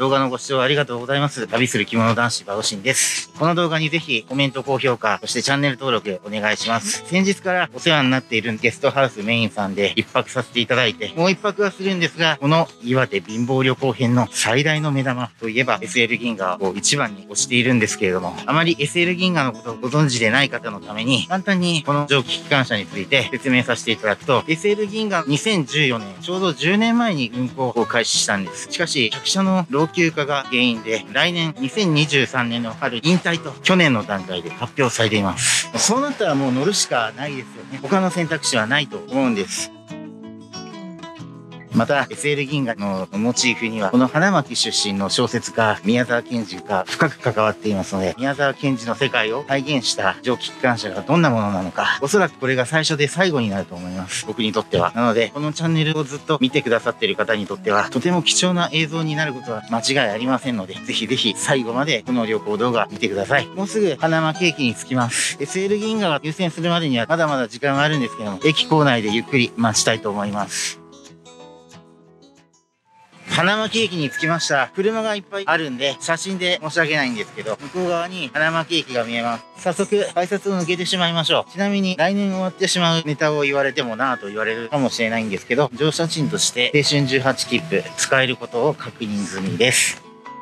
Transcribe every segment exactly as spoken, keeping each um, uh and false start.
動画のご視聴ありがとうございます。旅する着物男子バオシンです。この動画にぜひコメント、高評価、そしてチャンネル登録お願いします。先日からお世話になっているゲストハウスメインさんで一泊させていただいて、もう一泊はするんですが、この岩手貧乏旅行編の最大の目玉といえば エスエル 銀河を一番に推しているんですけれども、あまり エスエル 銀河のことをご存知でない方のために、簡単にこの蒸気機関車について説明させていただくと、エスエル 銀河にせんじゅうよねん、ちょうどじゅうねんまえに運行を開始したんです。しかし、客車の老朽化が原因で、来年にせんにじゅうさんねんの春引退と去年の段階で発表されています。そうなったらもう乗るしかないですよね。他の選択肢はないと思うんです。また エスエル 銀河のモチーフにはこの花巻出身の小説家宮沢賢治が深く関わっていますので、宮沢賢治の世界を再現した蒸気機関車がどんなものなのか、おそらくこれが最初で最後になると思います。僕にとっては。なのでこのチャンネルをずっと見てくださっている方にとってはとても貴重な映像になることは間違いありませんので、ぜひぜひ最後までこの旅行動画見てください。もうすぐ花巻駅に着きます。 エスエル 銀河が優先するまでにはまだまだ時間があるんですけども、駅構内でゆっくり待ちたいと思います。花巻駅に着きました。車がいっぱいあるんで、写真で申し訳ないんですけど、向こう側に花巻駅が見えます。早速、改札を抜けてしまいましょう。ちなみに、来年終わってしまうネタを言われてもなぁと言われるかもしれないんですけど、乗車賃として青春じゅうはち切符使えることを確認済みです。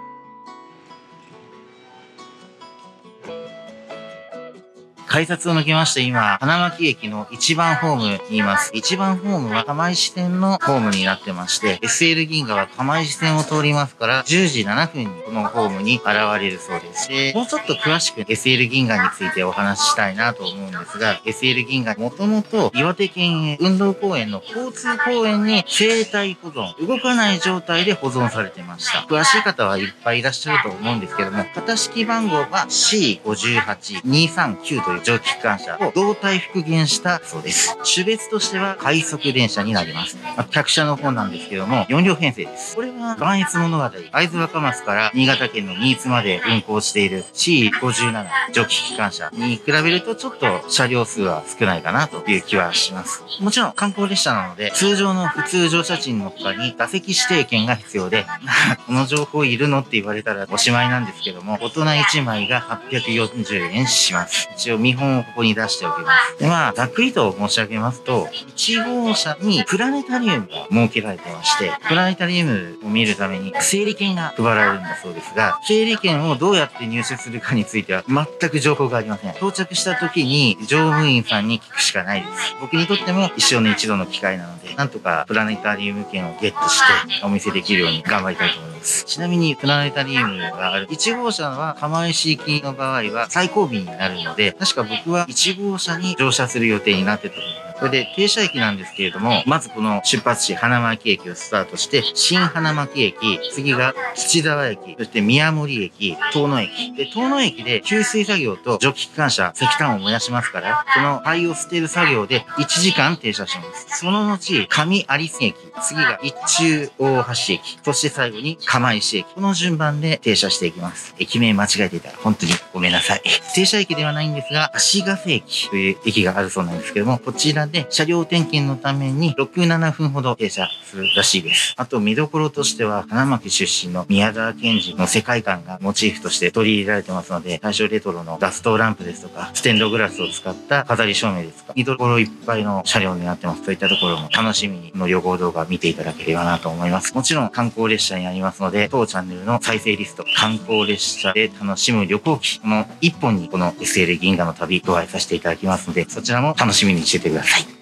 改札を抜けまして、今、花巻駅のいちばんホームにいます。いちばんホームは釜石線のホームになってまして、エスエル 銀河は釜石線を通りますから、じゅうじななふんにこのホームに現れるそうです。で、もうちょっと詳しく エスエル 銀河についてお話ししたいなと思うんですが、エスエル 銀河、もともと岩手県営運動公園の交通公園に生態保存、動かない状態で保存されてました。詳しい方はいっぱいいらっしゃると思うんですけども、型式番号は シーごじゅうはちにさんきゅう という蒸気機関車を動体復元したそうです。種別としては快速電車になります。まあ、客車の方なんですけども、よんりょう編成です。これは磐越物語、会津若松から新潟県の新津まで運行している シーごじゅうなな 蒸気機関車に比べるとちょっと車両数は少ないかなという気はします。もちろん観光列車なので、通常の普通乗車賃の他に座席指定券が必要で、この情報いるのって言われたらおしまいなんですけども、大人いちまいがはっぴゃくよんじゅうえんします。一応見本をここに出しておきます。で、まあ、ざっくりと申し上げますと、いち号車にプラネタリウムが設けられてまして、プラネタリウムを見るために整理券が配られるんだそうですが、整理券をどうやって入手するかについては全く情報がありません。到着した時に乗務員さんに聞くしかないです。僕にとっても一生に一度の機会なので、なんとかプラネタリウム券をゲットしてお見せできるように頑張りたいと思います。ちなみにプラネタリウムがあるいち号車は釜石行きの場合は最後尾になるので、確か僕はいち号車に乗車する予定になってたと思います。これで停車駅なんですけれども、まずこの出発地花巻駅をスタートして、新花巻駅、次が土沢駅、そして宮森駅、遠野駅。で、遠野駅で給水作業と蒸気機関車、石炭を燃やしますから、その灰を捨てる作業でいちじかん停車します。その後、上有栖駅、次が一中大橋駅、そして最後に釜石駅。この順番で停車していきます。駅名間違えていたら本当にごめんなさい。停車駅ではないんですが、足ヶ瀬駅という駅があるそうなんですけども、こちらで車両点検のためにろく、ななふんほど停車するらしいです。あと見どころとしては、花巻出身の宮沢賢治の世界観がモチーフとして取り入れられてますので、大正レトロのガストランプですとか、ステンドグラスを使った飾り照明ですとか、見どころいっぱいの車両になってます。そういったところも楽しみにこの旅行動画見ていただければなと思います。もちろん観光列車になりますので、当チャンネルの再生リスト、観光列車で楽しむ旅行記、このいっぽんにこの エスエル 銀河の旅ご愛させていただきますので、そちらも楽しみにしててください。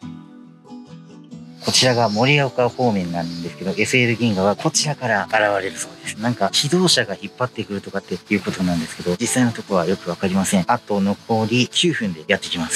こちらが盛岡方面なんですけど、エスエル 銀河はこちらから現れるそうです。なんか、機動車が引っ張ってくるとかっていうことなんですけど、実際のところはよくわかりません。あと残りきゅうふんでやってきます。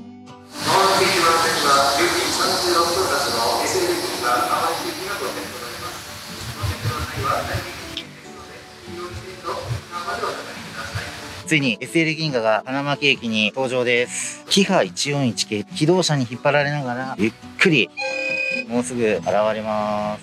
ついに エスエル 銀河が花巻駅に登場です。キハいちよんいち系、機動車に引っ張られながらゆっくりもうすぐ現れます。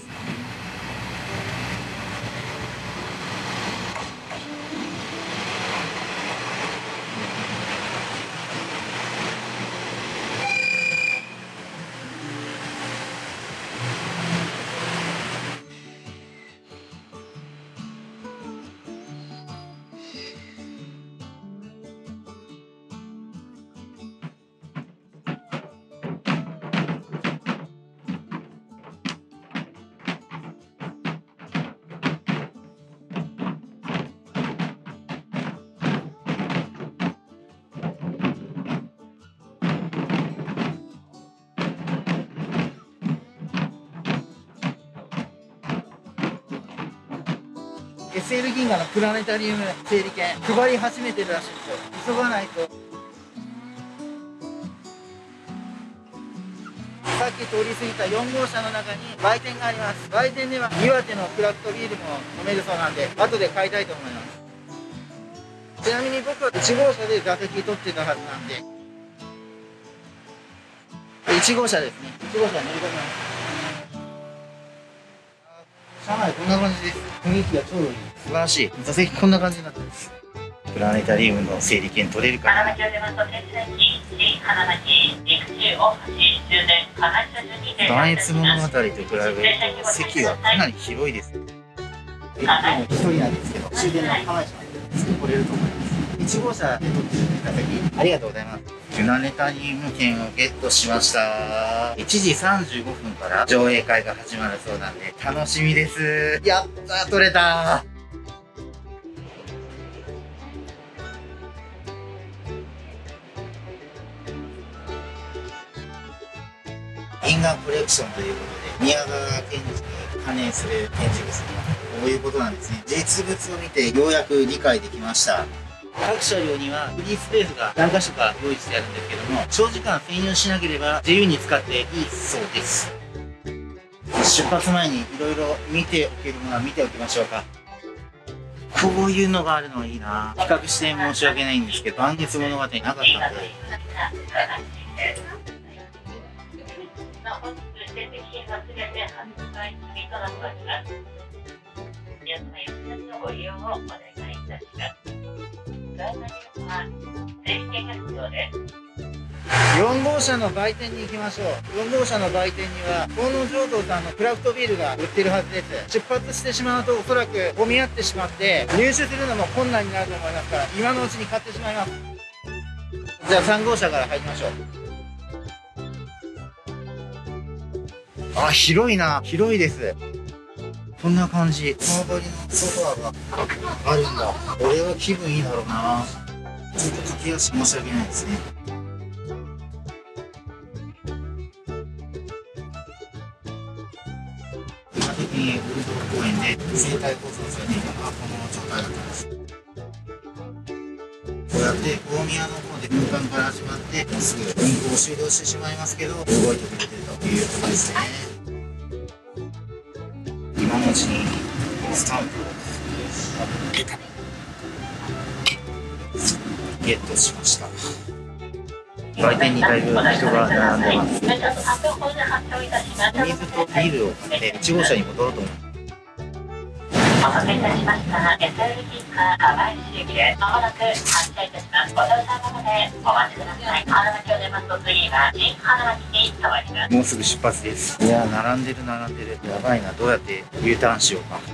エスエル 銀河のプラネタリウム整理券配り始めてるらしいんですよ。急がないと。さっき通り過ぎたよん号車の中に売店があります。売店では岩手のクラフトビールも飲めるそうなんで、後で買いたいと思います。ちなみに僕はいち号車で座席取ってたはずなんで、いち号車ですね。いち号車乗り込みます。車内こんな感じです。雰囲気が超いい。素晴らしい。座席こんな感じになってます。プラネタリウムの整理券取れるかな。大津物語と比べると席はかなり広いです。えっと、一人なんですけど、終電の釜石まですぐ来れると思います。いち号車で取ってる座席、ありがとうございます。プラネタリウム券をゲットしました。いちじさんじゅうごふんから上映会が始まるそうなんで、楽しみです。やったー、取れたー。銀河コレクションということで、宮川賢治に関連する展示物とこういうことなんですね。実物を見てようやく理解できました。各車両にはフリースペースが何か所か用意してあるんですけども、長時間占有しなければ自由に使っていいそうです。出発前にいろいろ見ておけるものは見ておきましょうか。こういうのがあるのはいいな。比較して申し訳ないんですけど、満月物語なかったので。よん号車の売店に行きましょう。よん号車の売店には河野醸造さんのクラフトビールが売ってるはずです。出発してしまうとおそらく混み合ってしまって入手するのも困難になると思いますから、今のうちに買ってしまいます。じゃあさん号車から入りましょう。あ、広いな。広いです。こんな感じ。川張りのソファーがあるんだ。これは気分いいだろうな。ちょっと駆け足申し訳ないですね。今時にウルトラ公園で生態放送されていたのがこの状態だったんです。こうやって大宮の方で運搬から始まってもうすぐ運行終了してしまいますけど、動いてくれてるということですね。今のうちにスタンプをゲットしました。売店にだいぶ人が並んでます。お水とビールを買っていち号車に戻ろうと思います。お待たせいたしました。エスエル 銀河釜石駅でまもなく発車いたします。ご乗車までお待ちください。花巻を出ますと次は新花巻に停まります。もうすぐ出発です。いやー、並んでる並んでる。やばいな。どうやって U ターンしようか。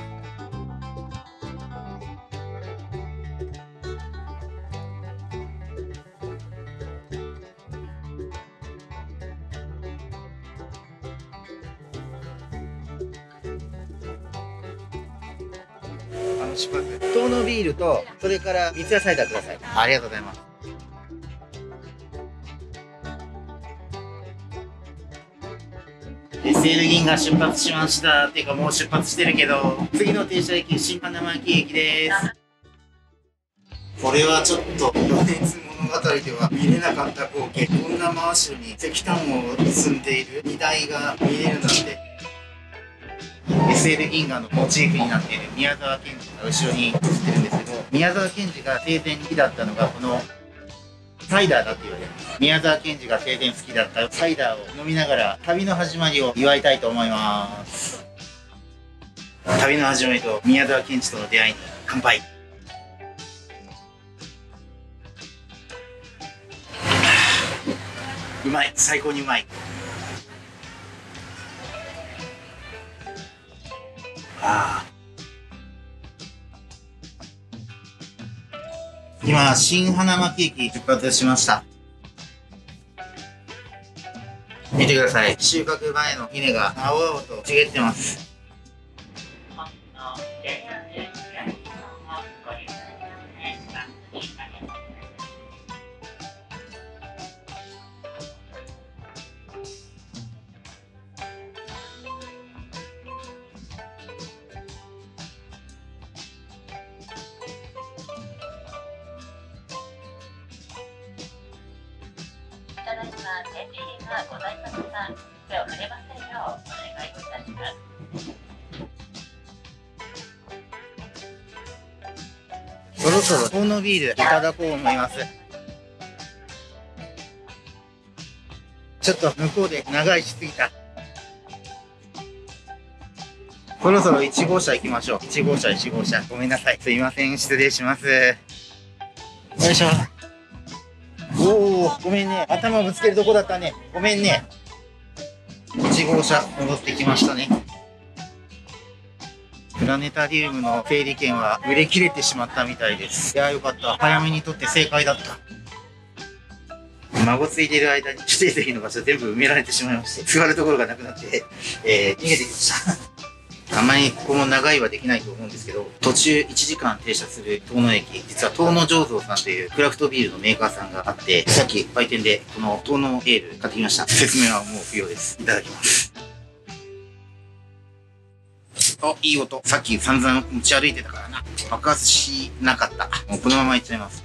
出発。糖のビールと、それから三ツ矢サイダーください。ありがとうございます。エスエル 銀河出発しました。っていうかもう出発してるけど、次の停車駅、新花巻駅です。これはちょっと、余熱物語では見れなかった光景。こんな真後ろに石炭を積んでいる荷台が見れるなんて。エスエル 銀河のモチーフになっている宮沢賢治が後ろに映ってるんですけど、宮沢賢治が生前好きだったのがこのサイダーだって言われます。宮沢賢治が生前好きだったサイダーを飲みながら旅の始まりを祝いたいと思います。旅の始まりと宮沢賢治との出会いに乾杯。うまい、最高にうまい。ああ。今、新花巻駅出発しました。見てください。収穫前の稲が青々と茂ってます。 ただいま展示品がございますが、手を触れませんようお願いいたします。 そろそろ遠野ビールいただこう思います。ちょっと向こうで長居しすぎた。そろそろいち号車行きましょう。いち号車、いち号車。ごめんなさい。すいません。失礼します。よいしょ。おー、ごめんね。頭ぶつけるとこだったね。ごめんね。いち号車戻ってきましたね。プラネタリウムの整理券は売れ切れてしまったみたいです。いやーよかった。早めに取って正解だった。孫ついている間に指定席の場所全部埋められてしまいまして、座るところがなくなって、えー、逃げてきました。あんまりここも長いはできないと思うんですけど、途中いちじかん停車する遠野駅、実は遠野醸造さんというクラフトビールのメーカーさんがあって、さっき売店でこの遠野エール買ってきました。説明はもう不要です。いただきます。あ、いい音。さっき散々持ち歩いてたからな。爆発しなかった。もうこのままいっちゃいます。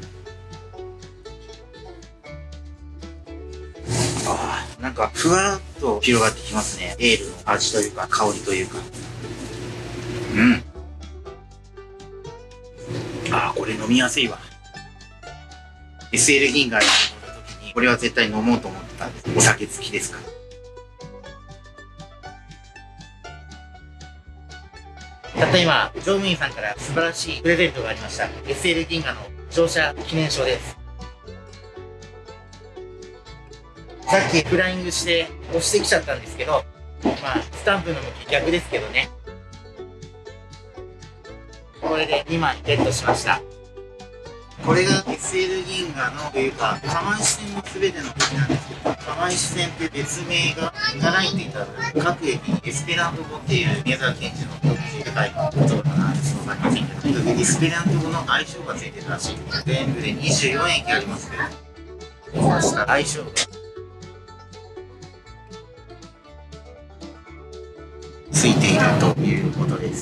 ああ、なんかふわっと広がってきますね。エールの味というか香りというか。うん。ああ、これ飲みやすいわ。エスエル 銀河に乗った時に、これは絶対飲もうと思ってたんです。お酒好きですから。たった今、乗務員さんから素晴らしいプレゼントがありました。エスエル 銀河の乗車記念証です。さっきフライングして押してきちゃったんですけど、まあ、スタンプの向き逆ですけどね。これでにまいゲットしました。これが エスエル 銀河のというか、釜石線の全ての時なんですけど、釜石線って別名が習いていた各駅にエスペラント語っていう宮沢賢治の世界の言葉かな、ちょっとわかりませんけど、とにかくエスペラント語の愛称がついてるらしい。全部でにじゅうよん駅ありますけど、そうした愛称がついているということです。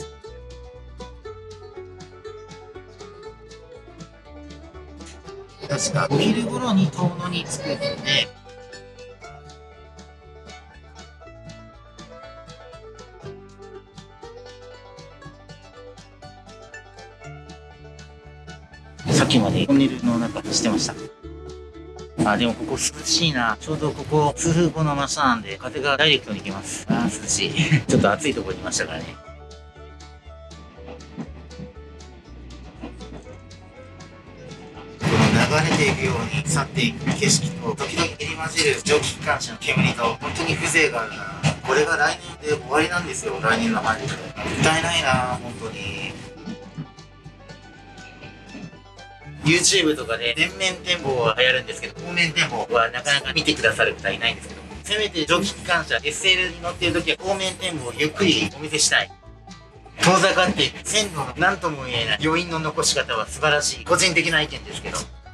確かお昼頃に遠野に着くので、さっきまでトンネルの中走ってました。あ、でもここ涼しいな。ちょうどここ通風口の真下なんで風がダイレクトに来ます。あー涼しい。ちょっと暑いところにいましたからね。流れていくように去っていく景色と、時々入り混じる蒸気機関車の煙と、本当に風情があるな。これが来年で終わりなんですよ、来年の春で。もったいないな、本当に。YouTube とかで全面展望は流行るんですけど、後面展望はなかなか見てくださる方いないんですけども、せめて蒸気機関車 エスエル に乗っている時は後面展望をゆっくりお見せしたい。遠ざかっていく線路の何とも言えない余韻の残し方は素晴らしい。個人的な意見ですけど。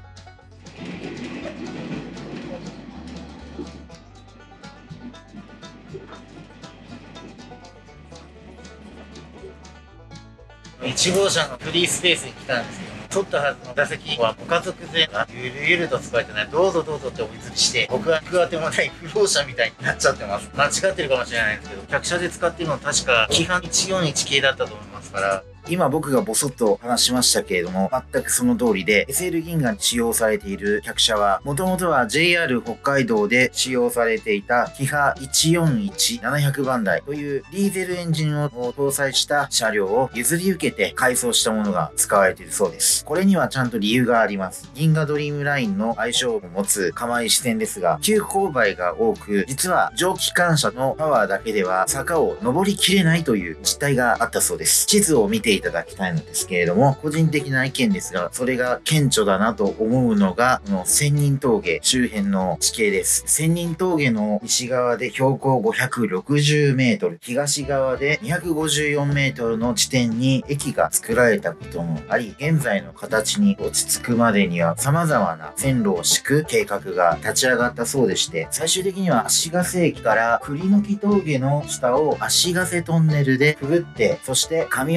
いち号車のフリースペースに来たんですけども、取ったはずの座席はご家族連れがゆるゆると使えてない、どうぞどうぞってお見ずりして、僕は行くあてもない不老者みたいになっちゃってます。間違ってるかもしれないんですけど、客車で使ってるのは確か規範いちよんいち系だったと思いますから、今僕がボソッと話しましたけれども、全くその通りで、エスエル 銀河に使用されている客車は、もともとは ジェイアール 北海道で使用されていたキハいちよんいちななひゃくばんだいというディーゼルエンジンを搭載した車両を譲り受けて改装したものが使われているそうです。これにはちゃんと理由があります。銀河ドリームラインの愛称を持つ釜石線ですが、急勾配が多く、実は蒸気機関車のパワーだけでは坂を登りきれないという実態があったそうです。地図を見ていただきたいのですけれども、個人的な意見ですが、それが顕著だなと思うのが、この千人峠周辺の地形です。千人峠の西側で標高ごひゃくろくじゅうメートル、東側でにひゃくごじゅうよんメートルの地点に駅が作られたこともあり、現在の形に落ち着くまでには様々な線路を敷く計画が立ち上がったそうでして、最終的には足ヶ瀬駅から栗の木峠の下を足ヶ瀬トンネルでくぐって、そして上有洲駅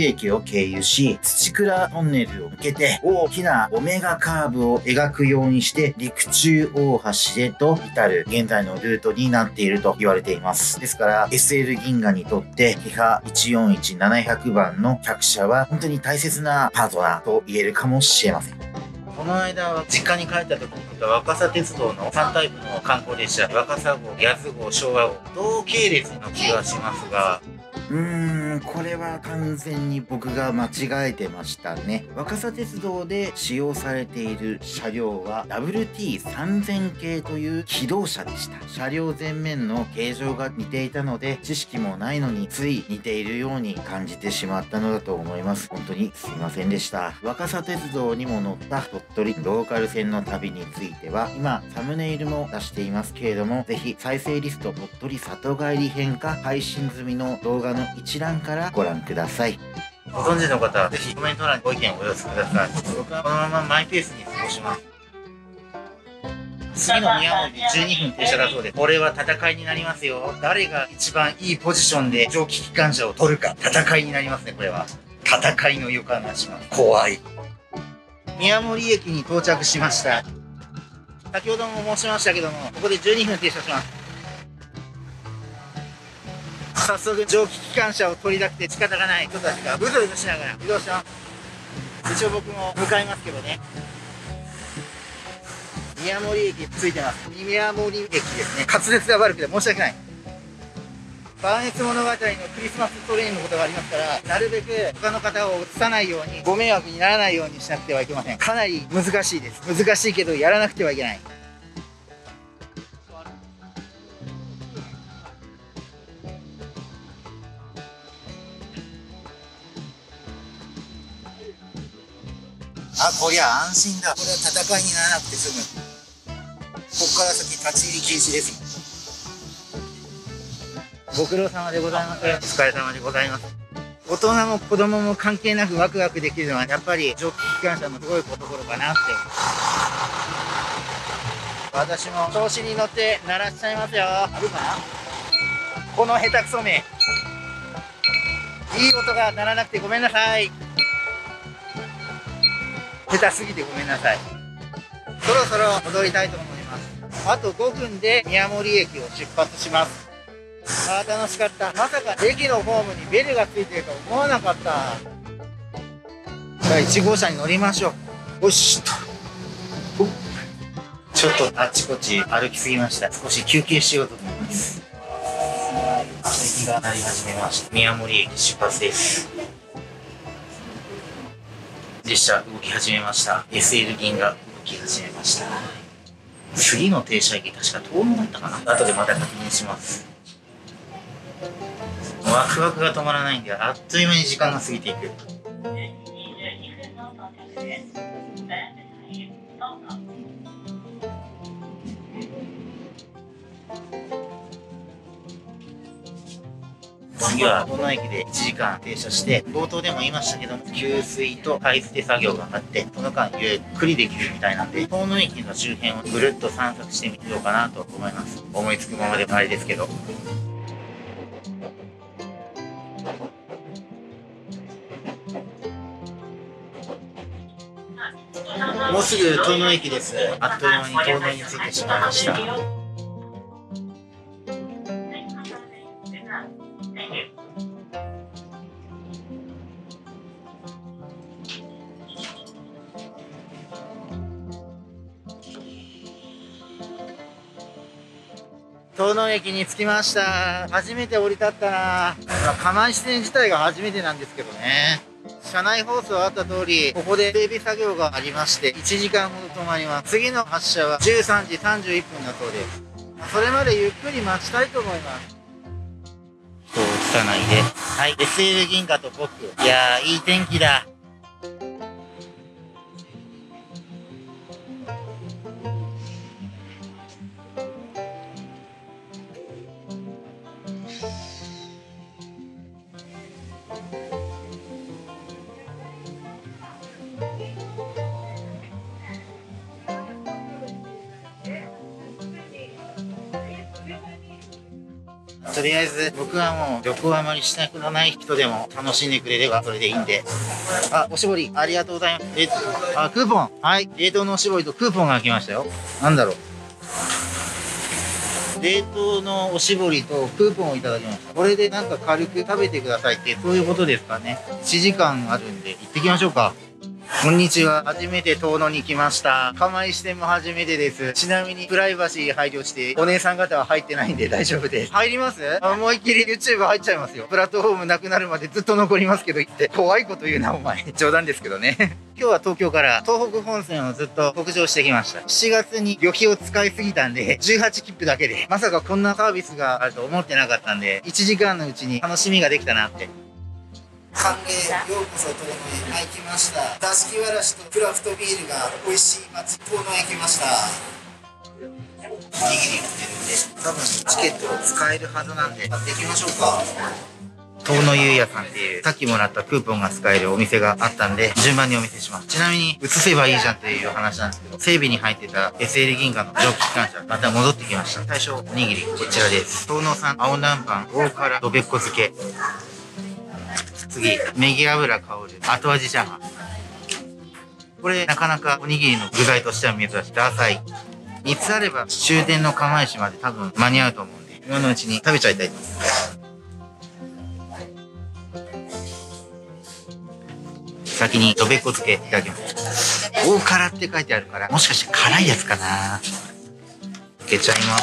駅を経由し、土倉トンネルを抜けて、大きなオメガカーブを描くようにして、陸中大橋へと至る現在のルートになっていると言われています。ですから、エスエル 銀河にとって、キハいちよんいちななひゃくばんの客車は、本当に大切なパートナーと言えるかもしれません。この間は実家に帰った時に見た若狭鉄道のさんタイプの観光列車、若狭号、八津号、昭和号、同系列の気がしますが、うーん、これは完全に僕が間違えてましたね。若狭鉄道で使用されている車両は ダブリューティーさんぜん 系という気動車でした。車両前面の形状が似ていたので、知識もないのについ似ているように感じてしまったのだと思います。本当にすいませんでした。若狭鉄道にも乗った鳥取ローカル線の旅については、今サムネイルも出していますけれども、ぜひ再生リスト鳥取里帰り編か配信済みの動画の一覧からご覧ください。ご存知の方はぜひコメント欄にご意見をお寄せください。僕はこのままマイペースに過ごします。次の宮森でじゅうにふん停車だそうです。これは戦いになりますよ。誰が一番いいポジションで蒸気機関車を取るか、戦いになりますね。これは戦いの予感がします。怖い。宮森駅に到着しました。先ほども申しましたけども、ここでじゅうにふん停車します。早速蒸気機関車を取りたくて仕方がない人たちがブズブズしながら移動してます。一応僕も向かいますけどね。宮森駅着いてます。宮森駅ですね。滑舌が悪くて申し訳ない。バーネス物語のクリスマストレインのことがありますから、なるべく他の方を映さないように、ご迷惑にならないようにしなくてはいけません。かなり難しいです。難しいけどやらなくてはいけない。あ、こりゃ安心だ。これは戦いにならなくて済む。ここから先立ち入り禁止です。ご苦労様でございます。お疲れ様でございます。大人も子供も関係なくワクワクできるのはやっぱり蒸気機関車のすごいところかなって。私も調子に乗って鳴らしちゃいますよ。あるかな、この下手くそめ。いい音が鳴らなくてごめんなさい。下手すぎてごめんなさい。そろそろ戻りたいと思います。あとごふんで宮森駅を出発します。あー楽しかった。まさか駅のホームにベルがついてると思わなかった。じゃあいち号車に乗りましょう。よしと。ちょっとあっちこっち歩きすぎました。少し休憩しようと思います。駅が鳴り始めました。宮森駅出発です。列車動き始めました。 エスエル 銀が動き始めました。次の停車駅確か遠野だったかな。後でまた確認します。ワクワクが止まらないんで、あっという間に時間が過ぎていく。次は遠野駅でいちじかん停車して、冒頭でも言いましたけども、給水と買い捨て作業があって、その間ゆっくりできるみたいなんで、遠野駅の周辺をぐるっと散策してみようかなと思います。思いつくままでもあれですけど。もうすぐ遠野駅です。あっという間に遠野に着いてしまいました。遠野駅に着きました。初めて降り立ったな。釜石線自体が初めてなんですけどね。車内放送あった通り、ここで整備作業がありまして、いちじかんほど止まります。次の発車はじゅうさんじさんじゅういっぷんだそうです。それまでゆっくり待ちたいと思います。人を映さないで。はい、エスエル 銀河と僕。いやー、いい天気だ。 とりあえず僕はもう旅行あまりしたくない人でも楽しんでくれればそれでいいんで。あ、おしぼりありがとうございます。えあ、クーポン。はい。冷凍のおしぼりとクーポンが来ましたよ。なんだろう。冷凍のおしぼりとクーポンをいただきました。これでなんか軽く食べてくださいって、そういうことですかね。いちじかんあるんで行ってきましょうか。こんにちは。初めて遠野に来ました。釜石店も初めてです。ちなみにプライバシー配慮して、お姉さん方は入ってないんで大丈夫です。入ります？思いっきり YouTube 入っちゃいますよ。プラットフォームなくなるまでずっと残りますけど言って。怖いこと言うな、お前。冗談ですけどね。今日は東京から東北本線をずっと北上してきました。しちがつに旅費を使いすぎたんで、じゅうはち切符だけで、まさかこんなサービスがあると思ってなかったんで、いちじかんのうちに楽しみができたなって。歓迎、ようこそ遠野へ。はい、来ました。座敷わらしとクラフトビールが美味しい町遠野へ来ました。おにぎり売ってるんで、多分チケットを使えるはずなんで買っていきましょうか。遠野ゆうやさんっていうさっきもらったクーポンが使えるお店があったんで、順番にお見せします。ちなみに移せばいいじゃんっていう話なんですけど、整備に入ってた エスエル 銀河の蒸気機関車また戻ってきました。最初おにぎりこちらです。遠野産青南蛮大辛どべっこ漬け。次、ネギ油香る後味チャーハン。これなかなかおにぎりの具材としては珍しい。ダーサイ。みっつあれば終電の釜石まで多分間に合うと思うんで、今のうちに食べちゃいたいと思います。先にどべっこ漬けいただきます。大辛って書いてあるから、もしかして辛いやつかな。いけちゃいます。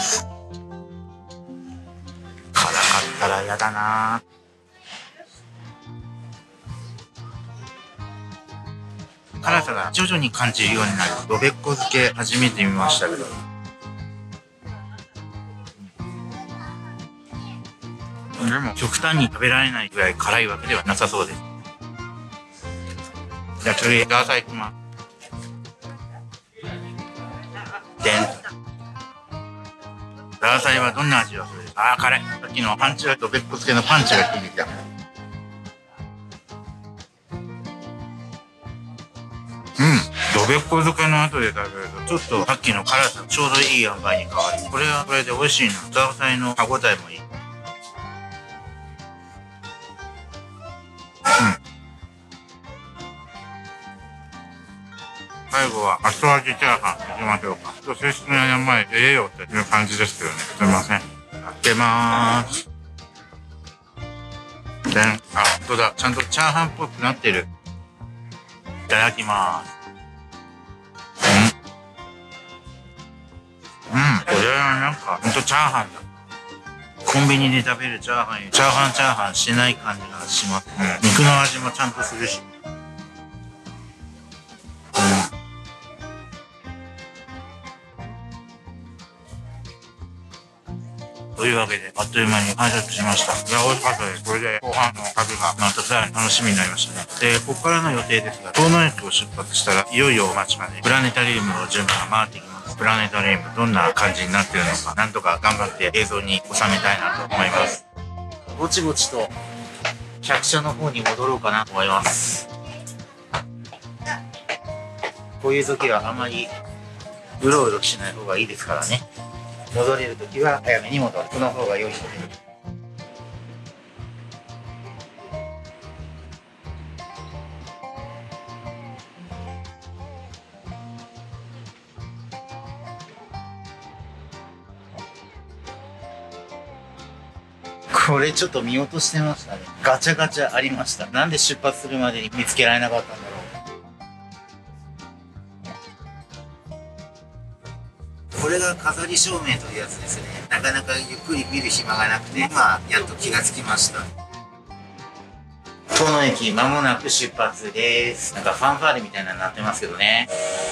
辛かったらやだな。辛さが徐々に感じるようになるどべっこ漬け初めて見ましたけど、でも極端に食べられないぐらい辛いわけではなさそうです。じゃあ次ザーサイいきます。でん。ザーサイはどんな味がする？あー辛い。さっきのパンチがどべっこ漬けのパンチが効いてきた。どべっこ漬けの後で食べるとちょっとさっきの辛さちょうどいい塩梅に変わり、これはこれで美味しいな。ザーサイの歯ごたえもいい。うん、最後は後味チャーハンいきましょうか。ちょっと正式な名前ええよっていう感じですけどね。すいません。開けまーす。でん。あ、ほんとだ。ちゃんとチャーハンっぽくなってる。いただきまーす。うん、これはなんかほんとチャーハンだ。コンビニで食べるチャーハンよりチャーハンチャーハンしない感じがします。うん、肉の味もちゃんとするし。うん。というわけであっという間に完食しました。いや、美味しかったです。これで後半の旅がまたさらに楽しみになりましたね。で、ここからの予定ですが、遠野駅を出発したらいよいよお待ちまでプラネタリウムの順番が回ってきます。プラネタリウムどんな感じになってるのか、なんとか頑張って映像に収めたいなと思います。ぼちぼちと客車の方に戻ろうかなと思います。こういう時はあまりうろうろしない方がいいですからね。戻れる時は早めに戻る。その方が良いので。これちょっと見落としてましたね。ガチャガチャありました。なんで出発するまでに見つけられなかったんだろう。これが飾り照明というやつですね。なかなかゆっくり見る暇がなくて、今やっと気がつきました。遠野駅間もなく出発です。なんかファンファーレみたいなのになってますけどね。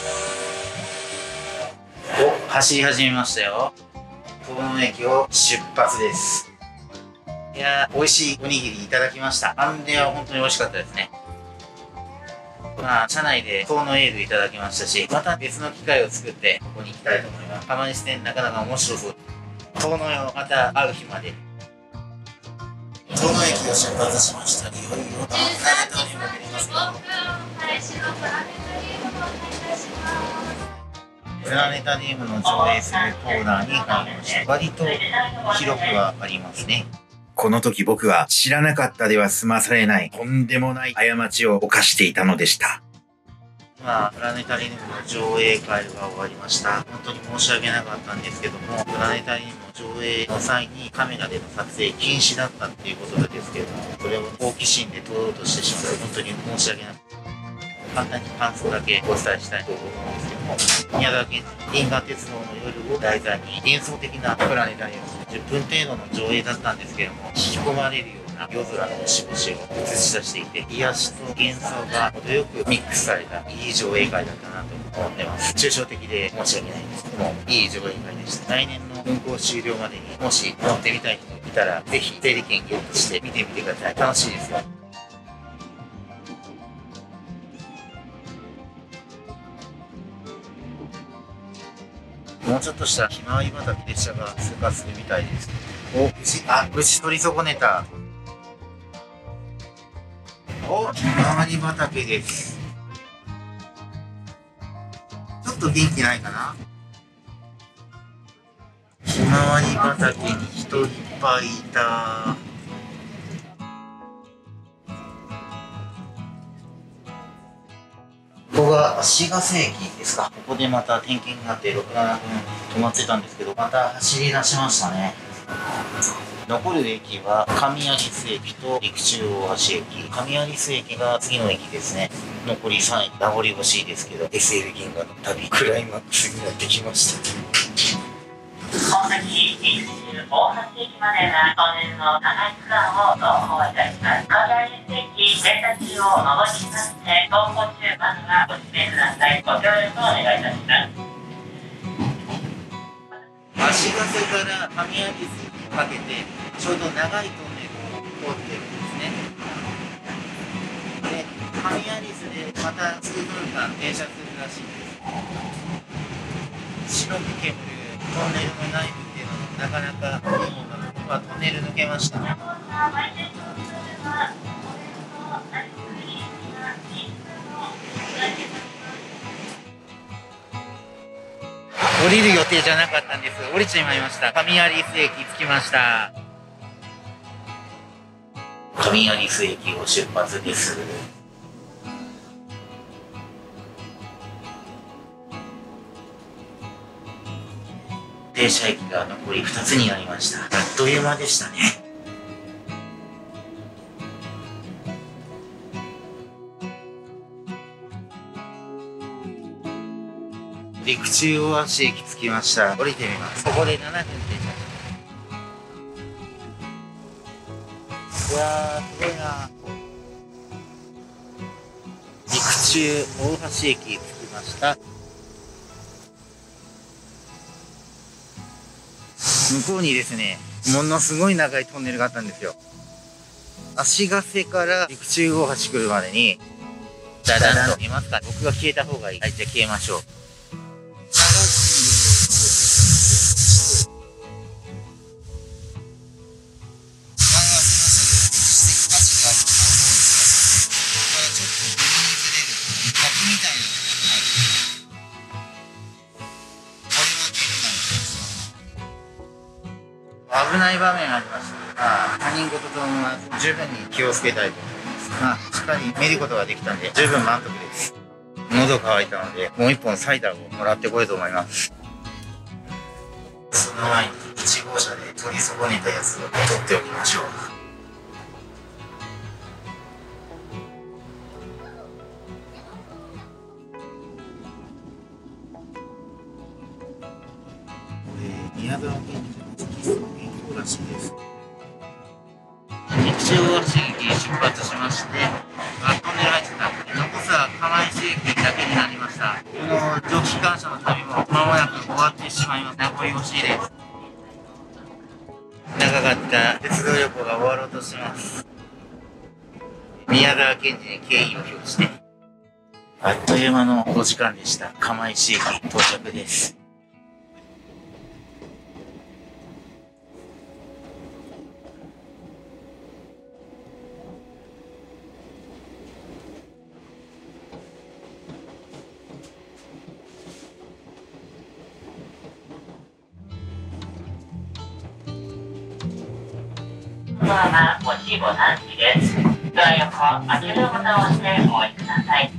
お、走り始めましたよ。遠野駅を出発です。いやー、美味しいおにぎりいただきました。あんでは本当に美味しかったですね。まあ、車内で遠野エールいただきましたし、また別の機会を作ってここに行きたいと思います。釜石線なかなか面白そう。遠野よ、また会う日まで。遠野駅を出発しました。いよいよプラネタリウムが出ますよ。 プラネタリウムの上映するコーナーに入りました。割と広くはありますね。この時僕は知らなかったでは済まされないとんでもない過ちを犯していたのでした。今、プラネタリウムの上映会が終わりました。本当に申し訳なかったんですけども、プラネタリウムの上映の際にカメラでの撮影禁止だったっていうことですけれども、それを好奇心で撮ろうとしてしまって本当に申し訳なかった。簡単に感想だけお伝えしたいと思うんですけども、宮沢賢治、銀河鉄道の夜を題材に幻想的なプラネタリウムじゅっぷん程度の上映だったんですけども、引き込まれるような夜空の星々を映し出していて、癒しと幻想が程よくミックスされたいい上映会だったなと思ってます。抽象的で申し訳ないんですけども、いい上映会でした。来年の運行終了までにもし乗ってみたい人いたら、ぜひ整理券ゲットして見てみてください。楽しいですよ。もうちょっとしたらひまわり畑列車が通過するみたいです。お、牛、あ、牛取り損ねた。お、ひまわり畑です。ちょっと元気ないかな。ひまわり畑に人いっぱいいた。ここが足ヶ瀬駅ですか。ここでまた点検があってろく、ななふん止まってたんですけど、また走り出しましたね。残る駅は上有栖駅と陸中大橋駅。上有栖駅が次の駅ですね。残りさんえき。名残惜しいですけど、エスエル 銀河の旅、クライマックスになってきました。 この先、陸中大橋駅までがトンネルの長い区間を走行いたします。上有栖駅電車中を上りまして、走行中まではご指名ください。ご協力をお願いいたします。 足ヶ瀬から上有栖にかけてちょうど長いトンネルを通ってるんですね。で、上有栖でまた数分間停車するらしいんです。白く煙るトンネルの内部っていうのもなかなかいいものなので、まあ、トンネル抜けました。降りる予定じゃなかったんです。降りちまいました。上有栖駅着きました。上有栖駅を出発です。停車駅が残りふたつになりました。あっという間でしたね。陸中大橋駅着きました。降りてみます。ここでななふん停車。いやー、すごいな。陸中大橋駅着きました。向こうにですね、ものすごい長いトンネルがあったんですよ。足ヶ瀬から陸中大橋来るまでに、ダダンと見えますか？僕が消えた方がいい。はい、じゃあ消えましょう。危ない場面ありました。まあ、他人事と思わず十分に気をつけたいと思います。まあ、しっかり見ることができたんで十分満足です。喉乾いたのでもう一本サイダーをもらってこようと思います。その前にいち号車で取り損ねたやつを取っておきましょう。これ宮沢賢治の月その原稿らしいです。陸中大橋駅出発しまして、あ、トンネル入ってた。残すは釜石駅だけになりました。この蒸気機関車の旅も間もなく終わってしまいます。名残惜しいです。長かった鉄道旅行が終わろうとします。宮沢賢治に敬意を表して。あっという間のごじかんでした。釜石駅到着です。 ドアは押しボタン式です。ドア横、開けるボタンを押してお降りください。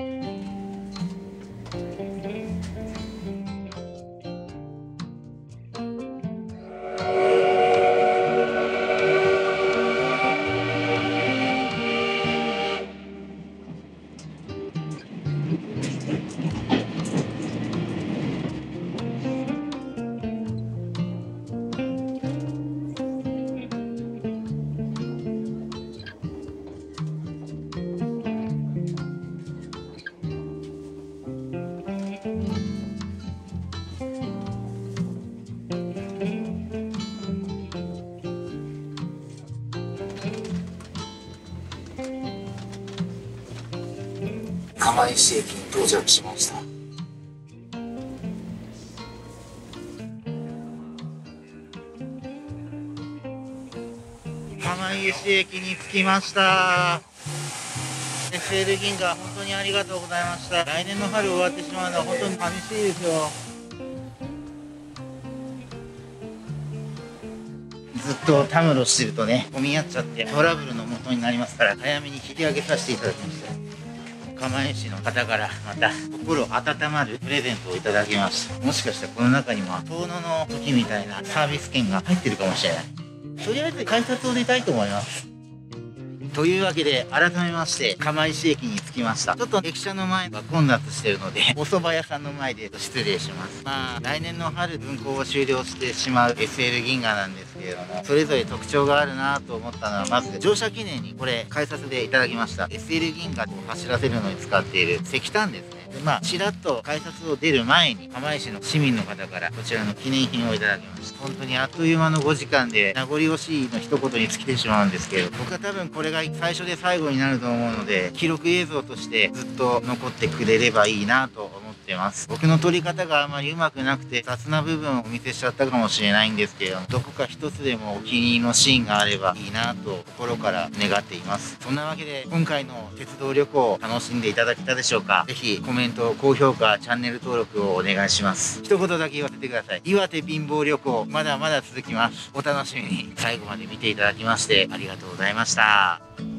釜石駅に到着しました。釜石駅に着きました。 エスエル 銀河、本当にありがとうございました。来年の春終わってしまうのは本当に寂しいですよ。ずっとたむろしてるとね、混み合っちゃってトラブルの元になりますから、早めに引き上げさせていただきました。釜石の方からまた心温まるプレゼントをいただきました。もしかしたらこの中にも遠野の時みたいなサービス券が入ってるかもしれない。とりあえず改札を出たいと思います。というわけで改めまして釜石駅に着きました。ちょっと駅舎の前が混雑してるのでお蕎麦屋さんの前で失礼します。まあ来年の春運行を終了してしまう エスエル 銀河なんですけれども、それぞれ特徴があるなと思ったのは、まず乗車記念にこれ改札でいただきました エスエル 銀河を走らせるのに使っている石炭ですね。でまあちらっと改札を出る前に釜石の市民の方からこちらの記念品をいただきました。本当にあっという間のごじかんで名残惜しいの一言に尽きてしまうんですけど、僕は多分これが最初で最後になると思うので、記録映像としてずっと残ってくれればいいなと思ってます。僕の撮り方があまりうまくなくて雑な部分をお見せしちゃったかもしれないんですけれども、どこか一つでもお気に入りのシーンがあればいいなと心から願っています。そんなわけで今回の鉄道旅行を楽しんでいただけたでしょうか。ぜひコメント、高評価、チャンネル登録をお願いします。一言だけ言わせてください。岩手貧乏旅行まだまだ続きます。お楽しみに。最後まで見ていただきましてありがとうございました。